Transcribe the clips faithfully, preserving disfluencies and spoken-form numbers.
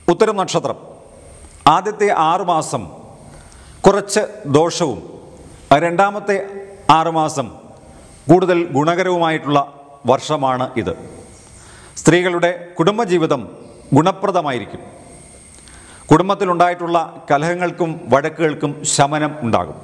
ഉത്തരം നക്ഷത്രം ആദ്യത്തെ ആറുമാസം കുറച്ച് ദോഷവും രണ്ടാമത്തെ ആറുമാസം കൂടുതൽ ഗുണകരവുമായിട്ടുള്ള വർഷമാണ് ഇത്. സ്ത്രീകളുടെ കുടുംബജീവിതം ഗുണപ്രദമായിരിക്കും. കുടുംബത്തിലുണ്ടായിട്ടുള്ള കലഹങ്ങൾക്കും വഴക്കുകൾക്കും ശമനം ഉണ്ടാകും.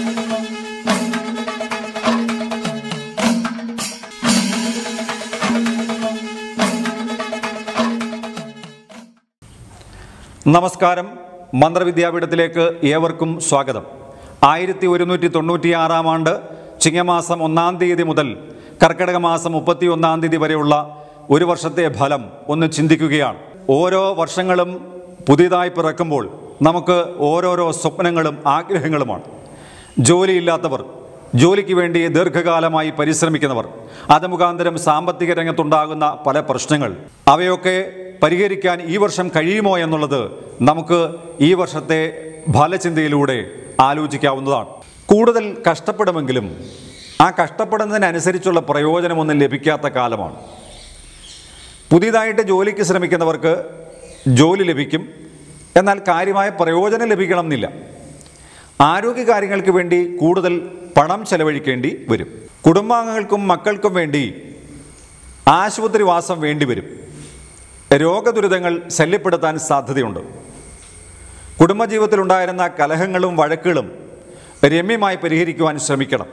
നമസ്കാരം. മന്ത്രവിദ്യാപീഠത്തിലേക്ക് ഏവർക്കും സ്വാഗതം. ആയിരത്തി ഒരുന്നൂറ്റി തൊണ്ണൂറ്റി ആറാം ആണ്ട് ചിങ്ങമാസം ഒന്നാം തീയതി മുതൽ കർക്കിടക മാസം മുപ്പത്തി ഒന്നാം തീയതി വരെയുള്ള ഒരു വർഷത്തെ ഫലം ഒന്ന് ചിന്തിക്കുകയാണ്. ഓരോ വർഷങ്ങളും പുതിയതായി പിറക്കുമ്പോൾ നമുക്ക് ഓരോരോ സ്വപ്നങ്ങളും ആഗ്രഹങ്ങളുമാണ്. ജോലിയില്ലാത്തവർ, ജോലിക്ക് വേണ്ടി ദീർഘകാലമായി പരിശ്രമിക്കുന്നവർ, അത് മുഖാന്തരം സാമ്പത്തിക രംഗത്തുണ്ടാകുന്ന പല പ്രശ്നങ്ങൾ, അവയൊക്കെ പരിഹരിക്കാൻ ഈ വർഷം കഴിയുമോ എന്നുള്ളത് നമുക്ക് ഈ വർഷത്തെ ഫലചിന്തയിലൂടെ ആലോചിക്കാവുന്നതാണ്. കൂടുതൽ കഷ്ടപ്പെടുമെങ്കിലും ആ കഷ്ടപ്പെടുന്നതിനനുസരിച്ചുള്ള പ്രയോജനമൊന്നും ലഭിക്കാത്ത കാലമാണ്. പുതിയതായിട്ട് ജോലിക്ക് ശ്രമിക്കുന്നവർക്ക് ജോലി ലഭിക്കും, എന്നാൽ കാര്യമായ പ്രയോജനം ലഭിക്കണം എന്നില്ല. ആരോഗ്യകാര്യങ്ങൾക്ക് വേണ്ടി കൂടുതൽ പണം ചെലവഴിക്കേണ്ടി വരും. കുടുംബാംഗങ്ങൾക്കും മക്കൾക്കും വേണ്ടി ആശുപത്രിവാസം വേണ്ടിവരും. രോഗദുരിതങ്ങൾ ശല്യപ്പെടുത്താൻ സാധ്യതയുണ്ട്. കുടുംബജീവിതത്തിലുണ്ടായിരുന്ന കലഹങ്ങളും വഴക്കുകളും രമ്യമായി പരിഹരിക്കുവാൻ ശ്രമിക്കണം.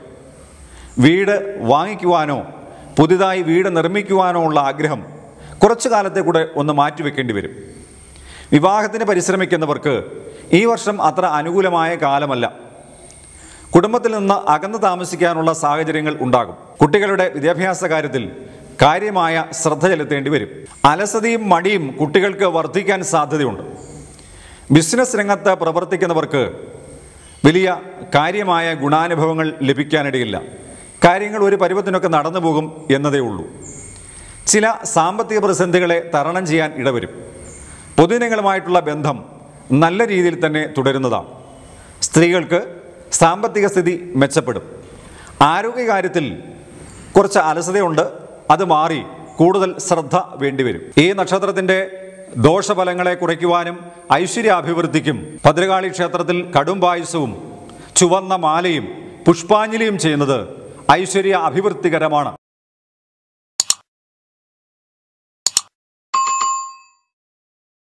വീട് വാങ്ങിക്കുവാനോ പുതിയതായി വീട് നിർമ്മിക്കുവാനോ ഉള്ള ആഗ്രഹം കുറച്ചു കാലത്തെ കൂടെ ഒന്ന് മാറ്റിവെക്കേണ്ടി വരും. വിവാഹത്തിന് പരിശ്രമിക്കുന്നവർക്ക് ഈ വർഷം അത്ര അനുകൂലമായ കാലമല്ല. കുടുംബത്തിൽ നിന്ന് അകന്നു താമസിക്കാനുള്ള സാഹചര്യങ്ങൾ ഉണ്ടാകും. കുട്ടികളുടെ വിദ്യാഭ്യാസ കാര്യത്തിൽ കാര്യമായ ശ്രദ്ധ ചെലുത്തേണ്ടി വരും. അലസതയും മടിയും കുട്ടികൾക്ക് വർദ്ധിക്കാൻ സാധ്യതയുണ്ട്. ബിസിനസ് രംഗത്ത് പ്രവർത്തിക്കുന്നവർക്ക് വലിയ കാര്യമായ ഗുണാനുഭവങ്ങൾ ലഭിക്കാനിടയില്ല. കാര്യങ്ങൾ ഒരു പരുവത്തിനൊക്കെ നടന്നു പോകും എന്നതേ ഉള്ളൂ. ചില സാമ്പത്തിക പ്രതിസന്ധികളെ തരണം ചെയ്യാൻ ഇടവരും. പൊതുജനങ്ങളുമായിട്ടുള്ള ബന്ധം നല്ല രീതിയിൽ തന്നെ തുടരുന്നതാണ്. സ്ത്രീകൾക്ക് സാമ്പത്തിക സ്ഥിതി മെച്ചപ്പെടും. ആരോഗ്യകാര്യത്തിൽ കുറച്ച് അലസതയുണ്ട്, അത് മാറി കൂടുതൽ ശ്രദ്ധ വേണ്ടിവരും. ഈ നക്ഷത്രത്തിൻ്റെ ദോഷഫലങ്ങളെ കുറയ്ക്കുവാനും ഐശ്വര്യാഭിവൃദ്ധിക്കും ഭദ്രകാളി ക്ഷേത്രത്തിൽ കടുംപായസവും ചുവന്ന മാലയും പുഷ്പാഞ്ജലിയും ചെയ്യുന്നത് ഐശ്വര്യ അഭിവൃദ്ധികരമാണ്.